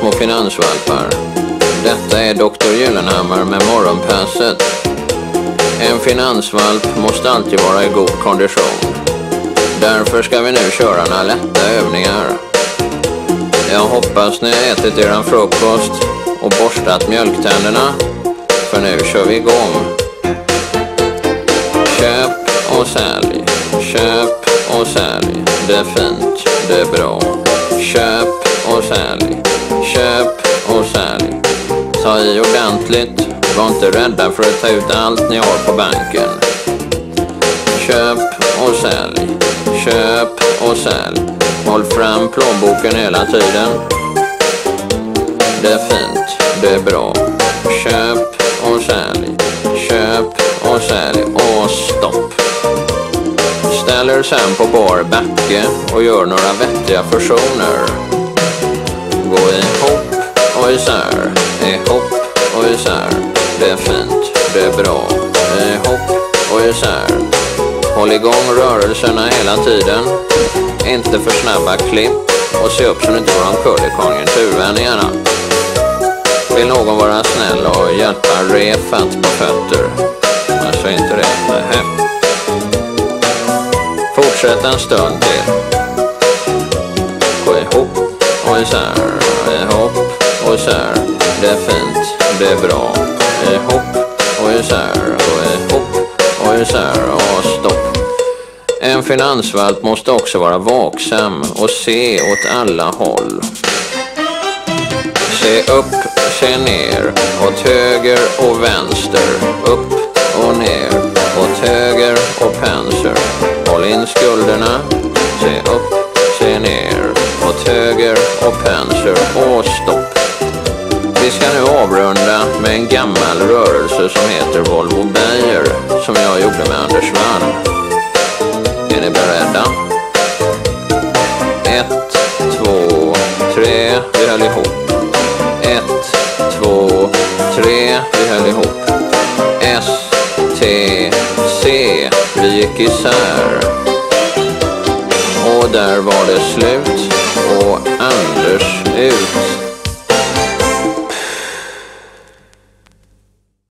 små finansvalpar. Detta är Dr. Gyllenhammar med morgonpasset. En finansvalp måste alltid vara i god kondition. Därför ska vi nu köra några lätta övningar. Jag hoppas ni har ätit eran frukost och borstat mjölktänderna. För nu kör vi igång. Köp och sälj. Köp och sälj. Det är fint. Det är bra. Köp och sälj. Köp och sälj. Ta i ordentligt. Var inte rädda för att ta ut allt ni har på banken. Köp och sälj. Köp och sälj. Håll fram plånboken hela tiden. Det är fint. Det är bra. Köp och sälj. Köp och sälj. Och stopp. Ställ er sen på bar backe och gör några vettiga fusioner. Gå ihop och isär. Ihop och isär. Det är fint. Det är bra. Ihop och isär. Håll igång rörelserna hela tiden. Inte för snabba klipp. Och se upp så du inte går omkull i konjunkturvändningarna. Vill någon vara snäll och hjälpa Refat på fötter? Alltså inte det. Nähä. Fortsätt en stund till. Gå ihop och isär. Ihop och isär. Det är fint. Det är bra. Ihop och isär. Gå ihop och isär. Och stopp. En finansvalp måste också vara vaksam och se åt alla håll. Se upp, se ner, åt höger och vänster, upp och ner, åt höger och penser. Håll in skulderna, se upp, se ner, åt höger och penser och stopp. Vi ska nu avrunda med en gammal rörelse som heter Volvo Beijer, som jag gjorde med Anders Wall. Är ni beredda? 1, 2, 3, vi höll ihop. 1, 2, 3, vi höll ihop. S, T, C, vi gick isär. Och där var det slut. Och Anders ut.